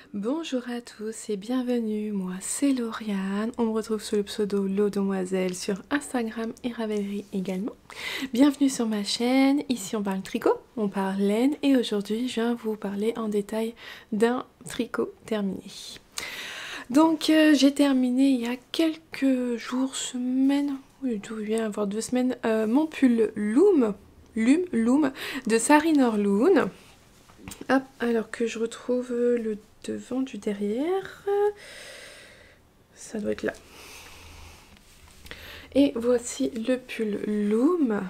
Bonjour à tous et bienvenue, moi c'est Lauriane, on me retrouve sous le pseudo Lodemoiselle sur Instagram et Ravelry également. Bienvenue sur ma chaîne, ici on parle tricot, on parle laine et aujourd'hui je viens vous parler en détail d'un tricot terminé. Donc j'ai terminé il y a quelques jours, semaines, oui il vient avoir 2 semaines, mon pull Loom de Sarin Orloon. Hop, alors que je retrouve le devant du derrière. Ça doit être là. Et voici le pull Loom.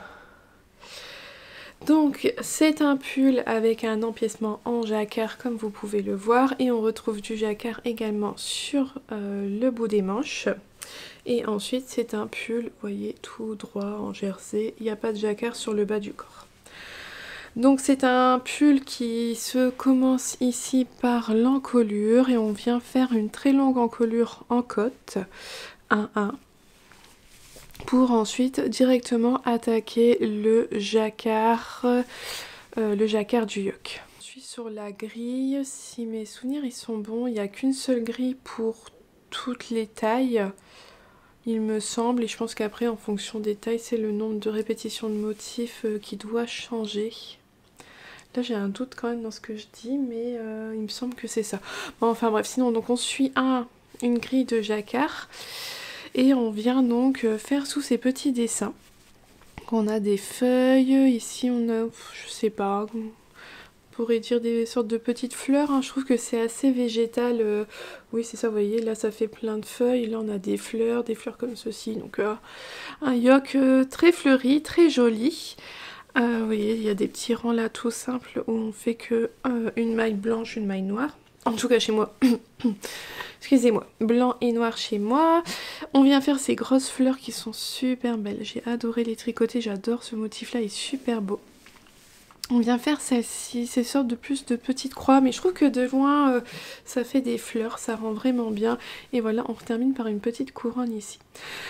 Donc c'est un pull avec un empiècement en jacquard comme vous pouvez le voir. Et on retrouve du jacquard également sur le bout des manches. Et ensuite c'est un pull, vous voyez, tout droit en jersey. Il n'y a pas de jacquard sur le bas du corps. Donc c'est un pull qui se commence ici par l'encolure et on vient faire une très longue encolure en côte, 1-1, pour ensuite directement attaquer le jacquard du yoke. Je suis sur la grille, si mes souvenirs ils sont bons, il n'y a qu'une seule grille pour toutes les tailles. Il me semble, et je pense qu'après en fonction des tailles c'est le nombre de répétitions de motifs qui doit changer. Là j'ai un doute quand même dans ce que je dis, mais il me semble que c'est ça. Bon, enfin bref, sinon donc on suit une grille de jacquard et on vient donc faire sous ces petits dessins. Donc, on a des feuilles, ici on a, je sais pas, on pourrait dire des sortes de petites fleurs, hein. Je trouve que c'est assez végétal. Oui c'est ça, vous voyez, là ça fait plein de feuilles, là on a des fleurs comme ceci. Donc un yoke très fleuri, très joli. Vous voyez, il y a des petits rangs là tout simples où on fait que une maille blanche, une maille noire. En tout cas chez moi. Excusez-moi. Blanc et noir chez moi. On vient faire ces grosses fleurs qui sont super belles. J'ai adoré les tricoter, j'adore ce motif là, il est super beau. On vient faire celle-ci, ces sortes de plus de petites croix, mais je trouve que de loin ça fait des fleurs, ça rend vraiment bien. Et voilà, on termine par une petite couronne ici.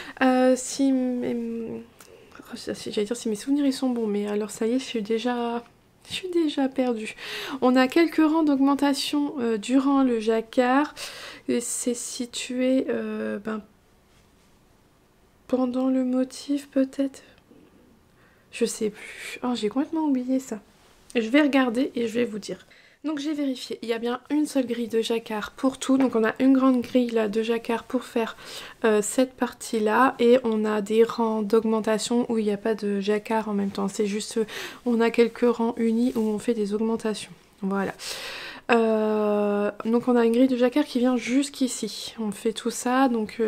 J'allais dire si mes souvenirs ils sont bons, mais alors ça y est, je suis déjà perdue. On a quelques rangs d'augmentation durant le jacquard. C'est situé pendant le motif peut-être. Je sais plus. Oh, j'ai complètement oublié ça. Je vais regarder et je vais vous dire. Donc j'ai vérifié, il y a bien une seule grille de jacquard pour tout, donc on a une grande grille là de jacquard pour faire cette partie là, et on a des rangs d'augmentation où il n'y a pas de jacquard en même temps, c'est juste, on a quelques rangs unis où on fait des augmentations, voilà. Donc on a une grille de jacquard qui vient jusqu'ici, on fait tout ça, donc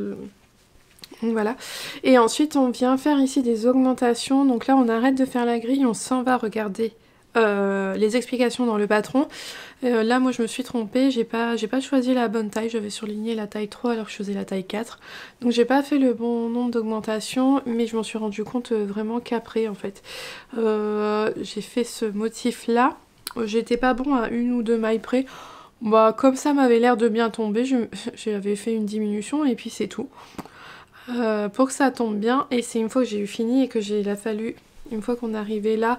voilà. Et ensuite on vient faire ici des augmentations, donc là on arrête de faire la grille, on s'en va regarder les explications dans le patron. Là moi je me suis trompée, j'ai pas choisi la bonne taille, j'avais surligné la taille 3 alors que je faisais la taille 4. Donc j'ai pas fait le bon nombre d'augmentations, mais je m'en suis rendu compte vraiment qu'après en fait. J'ai fait ce motif là, j'étais pas bon à une ou deux mailles près. Bah comme ça m'avait l'air de bien tomber, j'avais fait une diminution et puis c'est tout. Pour que ça tombe bien, et c'est une fois que j'ai eu fini et que il a fallu, une fois qu'on est arrivé là,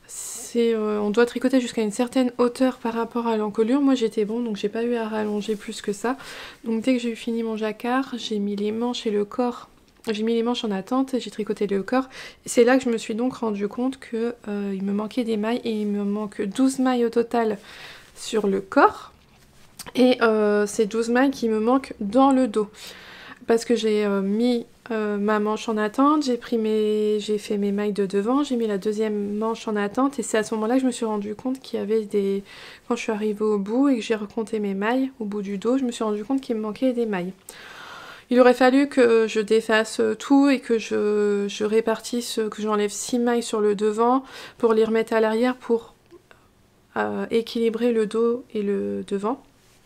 on doit tricoter jusqu'à une certaine hauteur par rapport à l'encolure. Moi j'étais bon, donc j'ai pas eu à rallonger plus que ça. Donc dès que j'ai eu fini mon jacquard, j'ai mis les manches et le corps. J'ai mis les manches en attente et j'ai tricoté le corps. C'est là que je me suis donc rendu compte que il me manquait des mailles, et il me manque 12 mailles au total sur le corps. Et c'est 12 mailles qui me manquent dans le dos. Parce que j'ai mis ma manche en attente, j'ai fait mes mailles de devant, j'ai mis la deuxième manche en attente, et c'est à ce moment-là que je me suis rendu compte qu'il y avait des... Quand je suis arrivée au bout et que j'ai recompté mes mailles au bout du dos, je me suis rendu compte qu'il me manquait des mailles. Il aurait fallu que je défasse tout et que je répartisse, que j'enlève 6 mailles sur le devant pour les remettre à l'arrière pour équilibrer le dos et le devant.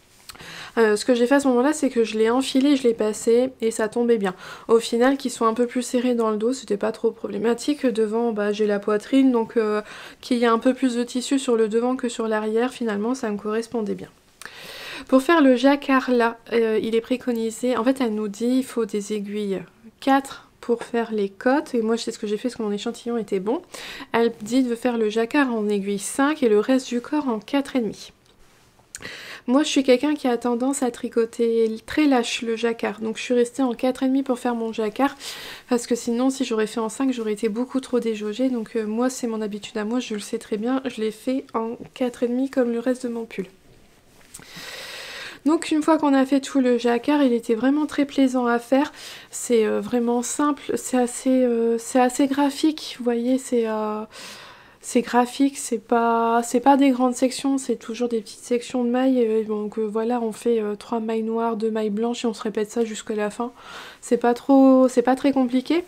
Ce que j'ai fait à ce moment-là, c'est que je l'ai enfilé, je l'ai passé et ça tombait bien. Au final, qu'ils soient un peu plus serrés dans le dos, c'était pas trop problématique. Devant, bah, j'ai la poitrine, donc qu'il y ait un peu plus de tissu sur le devant que sur l'arrière, finalement, ça me correspondait bien. Pour faire le jacquard là, il est préconisé, en fait, elle nous dit il faut des aiguilles 4 pour faire les côtes, et moi c'est ce que j'ai fait parce que mon échantillon était bon. Elle dit de faire le jacquard en aiguille 5 et le reste du corps en 4,5. Moi je suis quelqu'un qui a tendance à tricoter très lâche le jacquard, donc je suis restée en 4,5 pour faire mon jacquard, parce que sinon si j'aurais fait en 5 j'aurais été beaucoup trop déjaugée, donc moi c'est mon habitude à moi, je le sais très bien, je l'ai fait en 4,5 comme le reste de mon pull. Donc une fois qu'on a fait tout le jacquard, il était vraiment très plaisant à faire. C'est vraiment simple, c'est assez graphique, vous voyez, c'est graphique, c'est pas des grandes sections, c'est toujours des petites sections de mailles. Donc voilà, on fait 3 mailles noires, 2 mailles blanches et on se répète ça jusqu'à la fin. C'est pas très compliqué.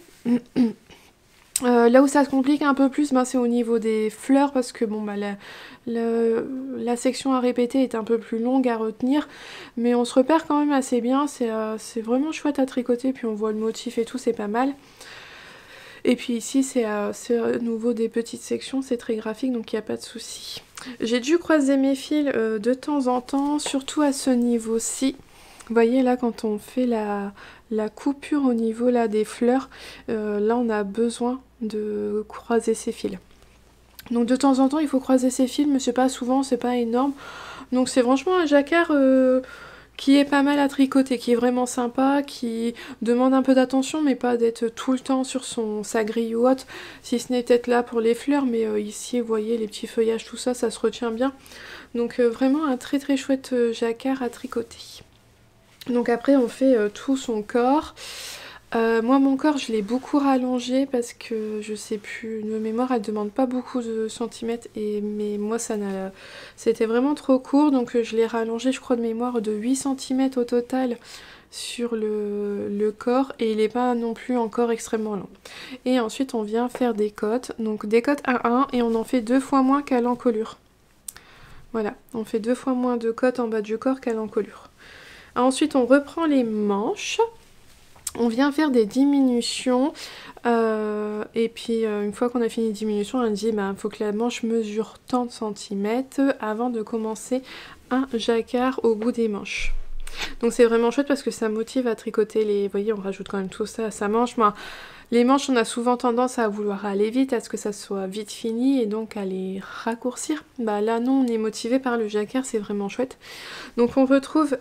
Là où ça se complique un peu plus, ben, c'est au niveau des fleurs parce que bon, bah, la section à répéter est un peu plus longue à retenir, mais on se repère quand même assez bien, c'est vraiment chouette à tricoter, puis on voit le motif et tout, c'est pas mal. Et puis ici c'est à nouveau des petites sections, c'est très graphique donc il n'y a pas de souci. J'ai dû croiser mes fils de temps en temps, surtout à ce niveau-ci. Vous voyez là quand on fait la coupure au niveau là des fleurs, là on a besoin de croiser ses fils. Donc de temps en temps il faut croiser ses fils, mais c'est pas souvent, c'est pas énorme. Donc c'est franchement un jacquard qui est pas mal à tricoter, qui est vraiment sympa, qui demande un peu d'attention, mais pas d'être tout le temps sur sa grille ou autre, si ce n'est peut-être là pour les fleurs, mais ici vous voyez les petits feuillages, tout ça, ça se retient bien. Donc vraiment un très très chouette jacquard à tricoter. Donc après on fait tout son corps. Moi mon corps je l'ai beaucoup rallongé parce que je sais plus, de mémoire elle demande pas beaucoup de centimètres mais moi c'était vraiment trop court donc je l'ai rallongé je crois de mémoire de 8 cm au total sur le corps et il n'est pas non plus encore extrêmement long. Et ensuite on vient faire des côtes, donc des côtes 1-1 et on en fait 2 fois moins qu'à l'encolure. Voilà, on fait 2 fois moins de côtes en bas du corps qu'à l'encolure. Ensuite on reprend les manches. On vient faire des diminutions et puis une fois qu'on a fini les diminutions, on dit il faut que la manche mesure tant de centimètres avant de commencer un jacquard au bout des manches. Donc c'est vraiment chouette parce que ça motive à tricoter les... Vous voyez, on rajoute quand même tout ça à sa manche. Les manches, on a souvent tendance à vouloir aller vite, à ce que ça soit vite fini et donc à les raccourcir. Bah là non, on est motivé par le jacquard, c'est vraiment chouette. Donc on retrouve...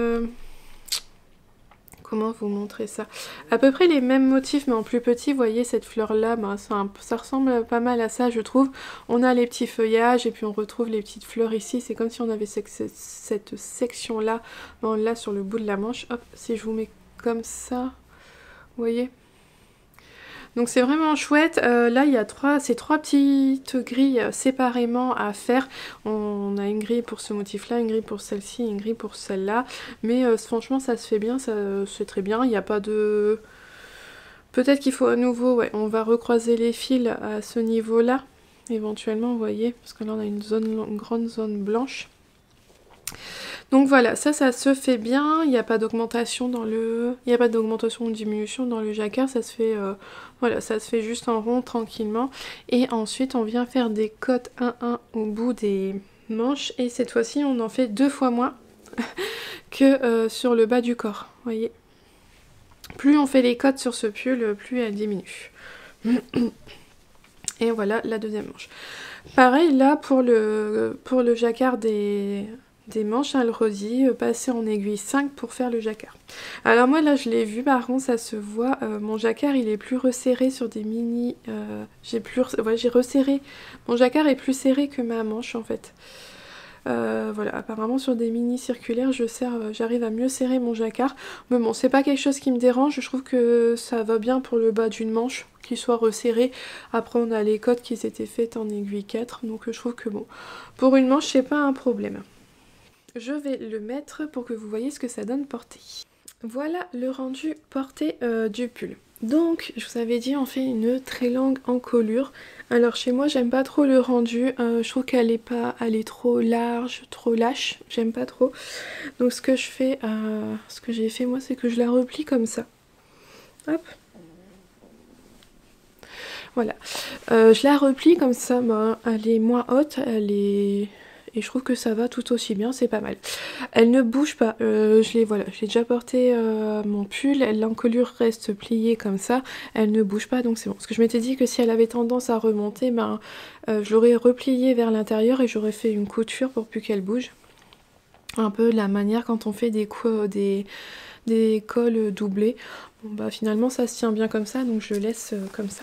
Comment vous montrer ça? À peu près les mêmes motifs mais en plus petit, vous voyez cette fleur là, ça ressemble pas mal à ça je trouve. On a les petits feuillages et puis on retrouve les petites fleurs ici, c'est comme si on avait cette section là, là sur le bout de la manche. Hop, si je vous mets comme ça, vous voyez? Donc c'est vraiment chouette. Là il y a ces trois petites grilles séparément à faire. On a une grille pour ce motif là, une grille pour celle-ci, une grille pour celle-là. Mais franchement ça se fait bien, c'est très bien. Il n'y a pas de... Peut-être qu'il faut à nouveau, ouais, on va recroiser les fils à ce niveau là. Éventuellement vous voyez, parce que là on a une grande zone blanche. Donc voilà, ça se fait bien, il n'y a pas d'augmentation dans le... Il n'y a pas d'augmentation ou de diminution dans le jacquard, ça se fait... Voilà, ça se fait juste en rond, tranquillement. Et ensuite, on vient faire des côtes 1-1 au bout des manches. Et cette fois-ci, on en fait 2 fois moins que sur le bas du corps, vous voyez. Plus on fait les côtes sur ce pull, plus elle diminue. Et voilà la deuxième manche. Pareil, là, pour le jacquard des manches, elle redit passer en aiguille 5 pour faire le jacquard. Alors moi là je l'ai vu, par contre ça se voit, mon jacquard il est plus resserré sur des mini, j'ai resserré, mon jacquard est plus serré que ma manche en fait. Voilà, apparemment sur des mini circulaires j'arrive à mieux serrer mon jacquard, mais bon c'est pas quelque chose qui me dérange, je trouve que ça va bien pour le bas d'une manche, qu'il soit resserré. Après on a les côtes qui s'étaient faites en aiguille 4, donc je trouve que bon, pour une manche c'est pas un problème. Je vais le mettre pour que vous voyez ce que ça donne porté. Voilà le rendu porté du pull. Donc, je vous avais dit, on fait une très longue encolure. Alors chez moi, j'aime pas trop le rendu. Je trouve qu'elle est trop large, trop lâche. J'aime pas trop. Donc ce que j'ai fait moi, c'est que je la replie comme ça. Hop. Voilà. Je la replie comme ça. Elle est moins haute, et je trouve que ça va tout aussi bien, c'est pas mal. Elle ne bouge pas, je l'ai déjà porté mon pull, l'encolure reste pliée comme ça, elle ne bouge pas donc c'est bon. Parce que je m'étais dit que si elle avait tendance à remonter, je l'aurais repliée vers l'intérieur et j'aurais fait une couture pour plus qu'elle bouge. un peu la manière quand on fait des cols doublés. Bon bah finalement ça se tient bien comme ça, donc je laisse comme ça.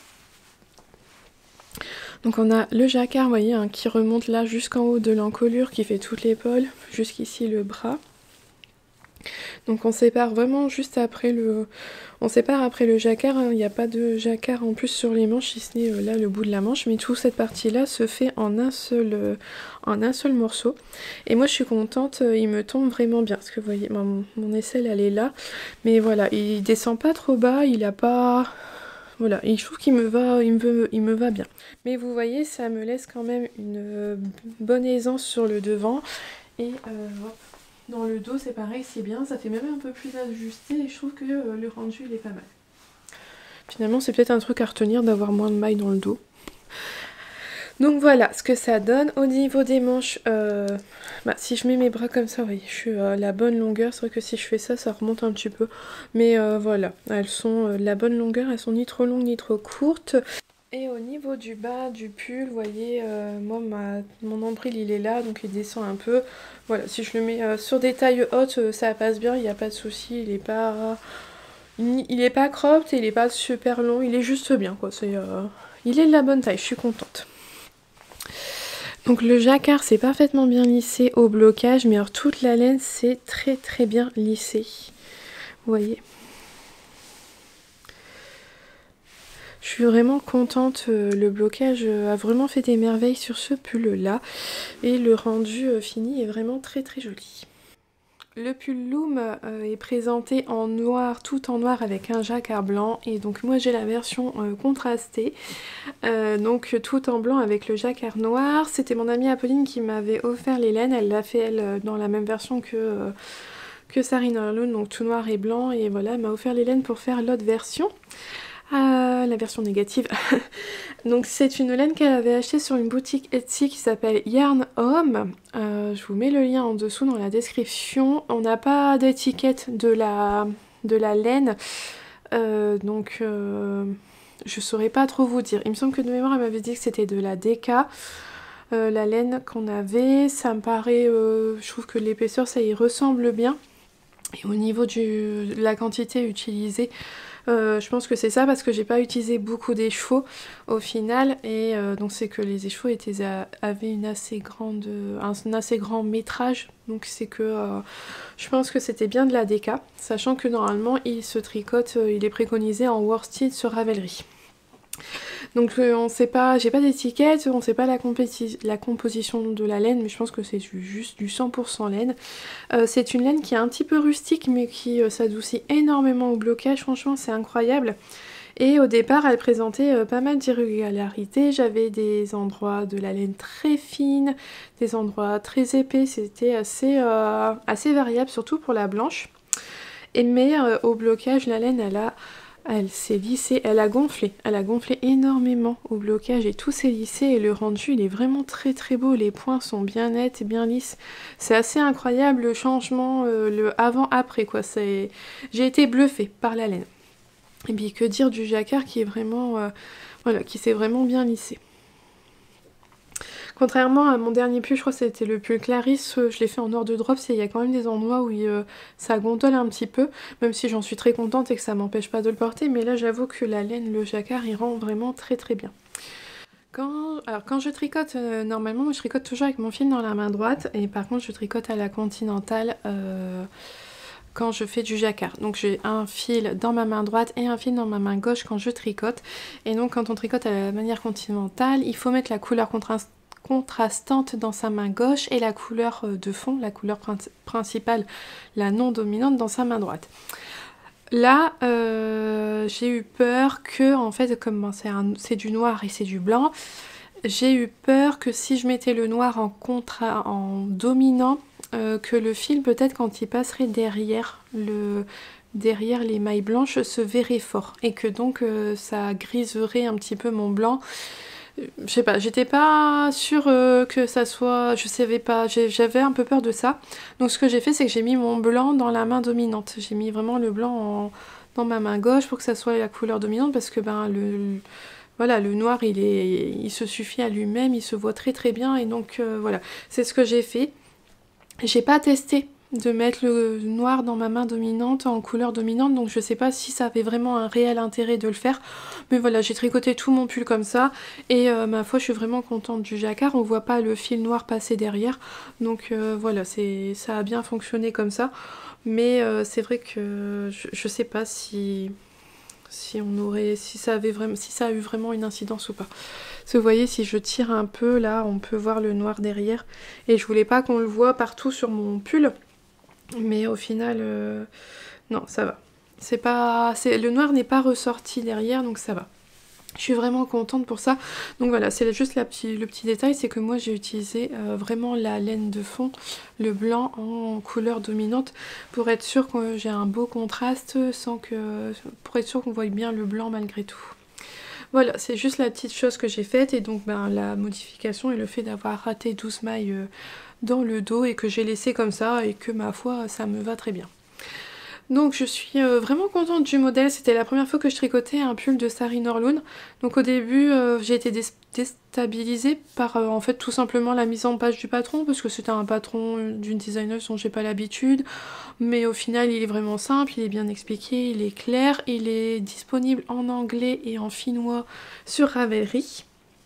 Donc on a le jacquard, vous voyez, hein, qui remonte là jusqu'en haut de l'encolure, qui fait toute l'épaule, jusqu'ici le bras. Donc on sépare vraiment juste après le... On sépare après le jacquard, hein. Il n'y a pas de jacquard en plus sur les manches, si ce n'est là le bout de la manche, mais toute cette partie-là se fait en un seul morceau. Et moi je suis contente, il me tombe vraiment bien, parce que vous voyez, mon aisselle elle est là, mais voilà, il descend pas trop bas, il a pas... Voilà, et je trouve qu'il me va, il me va bien. Mais vous voyez, ça me laisse quand même une bonne aisance sur le devant. Et dans le dos, c'est pareil, c'est bien. Ça fait même un peu plus ajusté et je trouve que le rendu, il est pas mal. Finalement, c'est peut-être un truc à retenir d'avoir moins de mailles dans le dos. Donc voilà ce que ça donne. Au niveau des manches, si je mets mes bras comme ça, vous voyez, je suis à la bonne longueur. C'est vrai que si je fais ça, ça remonte un petit peu. Mais voilà, elles sont de la bonne longueur, elles sont ni trop longues ni trop courtes. Et au niveau du bas du pull, vous voyez, moi mon nombril il est là, donc il descend un peu. Voilà, si je le mets sur des tailles hautes, ça passe bien, il n'y a pas de souci, il est pas cropped, il est pas super long, il est juste bien quoi. Il est de la bonne taille, je suis contente. Donc le jacquard c'est parfaitement bien lissé au blocage, mais alors toute la laine c'est très très bien lissé. Vous voyez. Je suis vraiment contente, le blocage a vraiment fait des merveilles sur ce pull là. Et le rendu fini est vraiment très très joli. Le pull Loom est présenté en noir, tout en noir avec un jacquard blanc. Et donc moi j'ai la version contrastée, donc tout en blanc avec le jacquard noir. C'était mon amie Apolline qui m'avait offert les laines, elle l'a fait elle dans la même version que Sarine Heirloom, donc tout noir et blanc. Et voilà, elle m'a offert les laines pour faire l'autre version. La version négative. Donc c'est une laine qu'elle avait achetée sur une boutique Etsy qui s'appelle Yarn Home. Je vous mets le lien en dessous dans la description. On n'a pas d'étiquette de la laine, donc je saurais pas trop vous dire. Il me semble que de mémoire elle m'avait dit que c'était de la DK. La laine qu'on avait, ça me paraît, je trouve que l'épaisseur ça y ressemble bien. Et au niveau de la quantité utilisée, je pense que c'est ça parce que j'ai pas utilisé beaucoup d'écheveaux au final, et donc c'est que les écheveaux avaient un assez grand métrage, donc c'est que je pense que c'était bien de la DK, sachant que normalement il se tricote, il est préconisé en worsted sur Ravelry. Donc on sait pas, j'ai pas d'étiquette, on sait pas la composition de la laine, mais je pense que c'est juste du 100% laine. C'est une laine qui est un petit peu rustique, mais qui s'adoucit énormément au blocage, franchement c'est incroyable. Et au départ elle présentait pas mal d'irrégularités, j'avais des endroits de la laine très fine, des endroits très épais, c'était assez variable, surtout pour la blanche. Mais au blocage la laine elle s'est lissée, elle a gonflé énormément au blocage et tout s'est lissé, et le rendu il est vraiment très très beau, les points sont bien nets et bien lisses. C'est assez incroyable le changement, le avant-après quoi, j'ai été bluffée par la laine. Et puis que dire du jacquard qui est vraiment, voilà, qui s'est vraiment bien lissé. Contrairement à mon dernier pull, je crois que c'était le pull Clarisse, je l'ai fait en noir de drops et il y a quand même des endroits où ça gondole un petit peu, même si j'en suis très contente et que ça m'empêche pas de le porter, mais là j'avoue que la laine, le jacquard, il rend vraiment très très bien. Quand je tricote, normalement je tricote toujours avec mon fil dans la main droite, et par contre je tricote à la continentale quand je fais du jacquard. Donc j'ai un fil dans ma main droite et un fil dans ma main gauche quand je tricote, et donc quand on tricote à la manière continentale, il faut mettre la couleur contrastante dans sa main gauche et la couleur de fond, la couleur principale, la non dominante, dans sa main droite. Là, j'ai eu peur que, en fait, comme c'est du noir et c'est du blanc, j'ai eu peur que si je mettais le noir en dominant, que le fil, peut-être quand il passerait derrière les mailles blanches, se verrait fort, et que donc ça griserait un petit peu mon blanc. Je sais pas, j'étais pas sûre que ça soit... Je savais pas, j'avais un peu peur de ça. Donc ce que j'ai fait, c'est que j'ai mis mon blanc dans la main dominante. J'ai mis vraiment le blanc dans ma main gauche pour que ça soit la couleur dominante, parce que voilà, le noir, il se suffit à lui-même, il se voit très très bien, et donc voilà, c'est ce que j'ai fait. J'ai pas testé de mettre le noir dans ma main dominante en couleur dominante, donc je sais pas si ça avait vraiment un réel intérêt de le faire, mais voilà, j'ai tricoté tout mon pull comme ça, et ma foi je suis vraiment contente du jacquard, on voit pas le fil noir passer derrière, donc voilà, ça a bien fonctionné comme ça, mais c'est vrai que je sais pas si ça a eu vraiment une incidence ou pas. Parce que vous voyez, si je tire un peu là, on peut voir le noir derrière, et je voulais pas qu'on le voit partout sur mon pull. Mais au final, non, ça va. Le noir n'est pas ressorti derrière, donc ça va. Je suis vraiment contente pour ça. Donc voilà, c'est juste le petit détail, c'est que moi j'ai utilisé vraiment la laine de fond, le blanc en couleur dominante, pour être sûre que j'ai un beau contraste, pour être sûre qu'on voit bien le blanc malgré tout. Voilà, c'est juste la petite chose que j'ai faite, et donc la modification et le fait d'avoir raté 12 mailles dans le dos et que j'ai laissé comme ça, et que ma foi ça me va très bien. Donc je suis vraiment contente du modèle, c'était la première fois que je tricotais un pull de Sari Norloon. Donc au début j'ai été déstabilisée par en fait tout simplement la mise en page du patron, parce que c'était un patron d'une designer dont j'ai pas l'habitude, mais au final il est vraiment simple, il est bien expliqué, il est clair, il est disponible en anglais et en finnois sur Ravelry.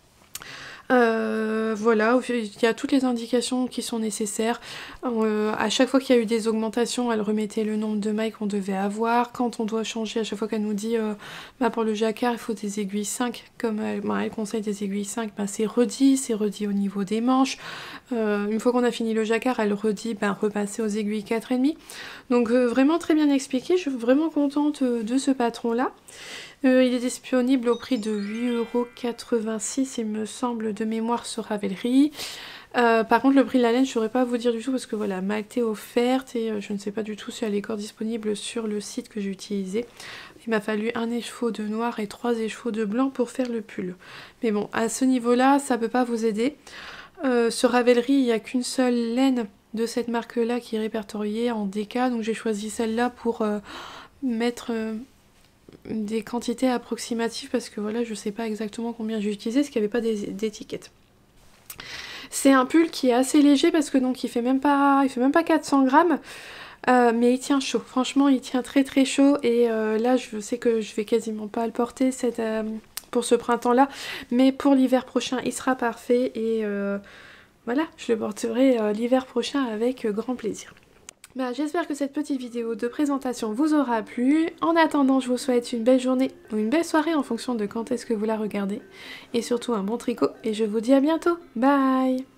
Voilà, il y a toutes les indications qui sont nécessaires. À chaque fois qu'il y a eu des augmentations, elle remettait le nombre de mailles qu'on devait avoir. Quand on doit changer, à chaque fois qu'elle nous dit pour le jacquard il faut des aiguilles 5, comme elle conseille des aiguilles 5, c'est redit au niveau des manches. Une fois qu'on a fini le jacquard, elle redit repasser aux aiguilles 4,5. Donc vraiment très bien expliqué, je suis vraiment contente de ce patron là. Il est disponible au prix de 8,86 € il me semble de mémoire sur Ravelry. Par contre le prix de la laine je ne saurais pas vous dire du tout, parce que voilà, m'a été offerte et je ne sais pas du tout si elle est encore disponible sur le site que j'ai utilisé. Il m'a fallu un écheveau de noir et 3 écheveaux de blanc pour faire le pull. Mais bon, à ce niveau là ça peut pas vous aider. Sur Ravelry il n'y a qu'une seule laine de cette marque là qui est répertoriée en DK, donc j'ai choisi celle-là pour mettre des quantités approximatives, parce que voilà, je sais pas exactement combien j'ai utilisé, parce qu'il n'y avait pas d'étiquette. C'est un pull qui est assez léger, parce que donc il fait même pas 400 grammes, mais il tient chaud. Franchement, il tient très très chaud, et là je sais que je vais quasiment pas le porter pour ce printemps-là, mais pour l'hiver prochain, il sera parfait, et voilà, je le porterai l'hiver prochain avec grand plaisir. J'espère que cette petite vidéo de présentation vous aura plu. En attendant, je vous souhaite une belle journée ou une belle soirée en fonction de quand est-ce que vous la regardez. Et surtout un bon tricot, et je vous dis à bientôt. Bye!